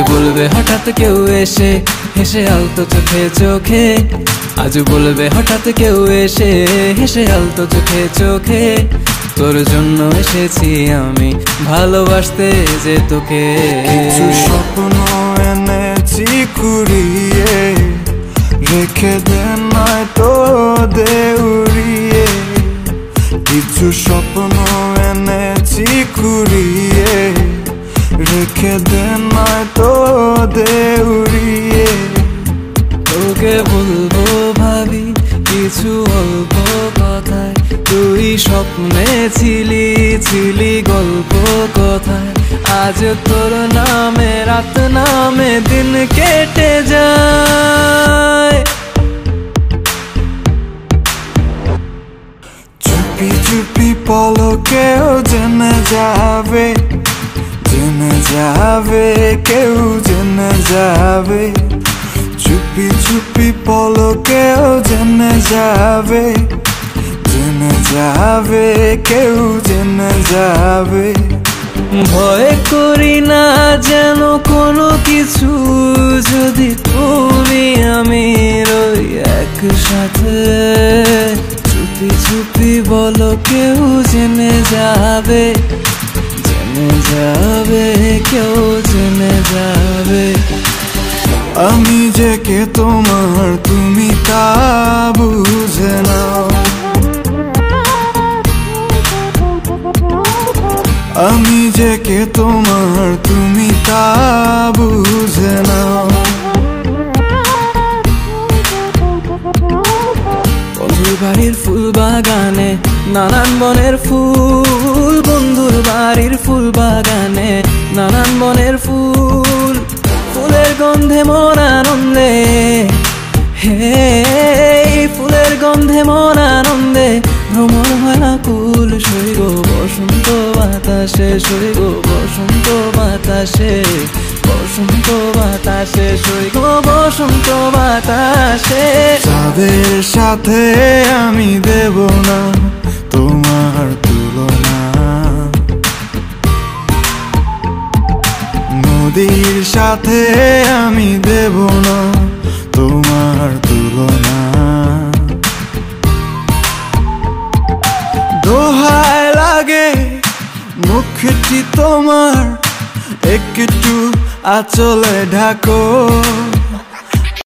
বলবে হঠাৎ কেউ এসে হেসে আলতো চোখে চোখে, আজ বলবে হঠাৎ কেউ এসে হেসে আলতো চোখে চোখে, তোর জন্য এসেছি আমি ভালোবাসতে যে তোকে। কিছু স্বপ্ন এনেছি কুড়িয়ে, রেখে দে নয়তো দে উড়িয়ে। কিছু স্বপ্ন এনেছি কুড়িয়ে, রেখে দে নয়তো দে উড়িয়ে। তোকে বলবো ভাবি কিছু অল্প কথায়, তুই স্বপ্নে ছিলি ছিলি গল্প কথায়, আজ তোর নামে রাত নামে দিন কেটে যায়। চুপি চুপি পলকেও জেনে যাবে, জেনে যাবে কেউ জেনে যাবে। চুপি চুপি পলকেও জেনে যাবে, জেনে যাবে কেউ জেনে যাবে। ভয় করি না যেন কোনো কিছু, যদি তুমি আমি রই একসাথে। চুপি চুপি বলো কেউ জেনে যাবে, জেনে যাবে কেউ জেনে যাবে। আমি যে কে তোমার তুমি তা বুঝে নাও, আমি যে কে তোমার তুমি তা বুঝে নাও। বন্ধুর বাড়ির ফুল বাগানে নানান বনের ফুল, বন্ধুর বাড়ির ফুল বাগানে নানান বনের ফুল, ফুলের গন্ধে মন আনন্দে, হে ফুলের গন্ধে মন আনন্দে ভ্রমণ হয় আকুল। সইগ বসন্ত বাতাসে, সইগ বসন্ত বাতাসে, বসন্ত বাতাসে, সইগ বসন্ত বাতাসে। তাদের সাথে আমি দেব না তোমার তুলনা, নদীর সাথে আমি দেব না তোমার তুলনা। দোহায় লাগে মুখটি তোমার, একটু আঁচলে ঢাকো।